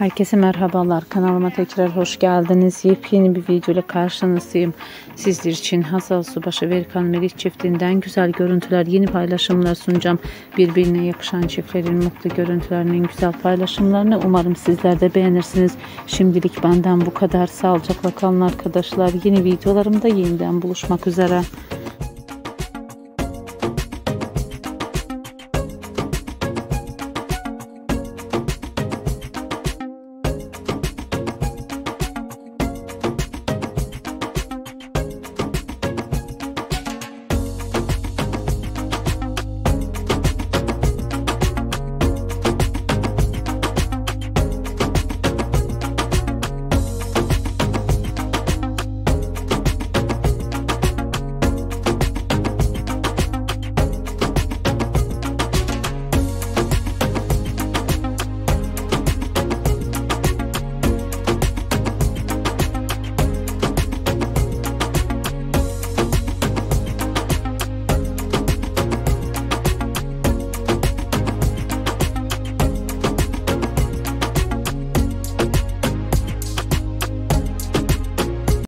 Herkese merhabalar, kanalıma tekrar hoş geldiniz. Yepyeni bir video ile karşınızdayım. Sizler için Hazal Subaşı ve Erkan Meriç çiftinden güzel görüntüler, yeni paylaşımlar sunacağım. Birbirine yakışan çiftlerin mutlu görüntülerinin güzel paylaşımlarını umarım sizler de beğenirsiniz. Şimdilik benden bu kadar. Sağlıcakla kalın arkadaşlar. Yeni videolarımda yeniden buluşmak üzere.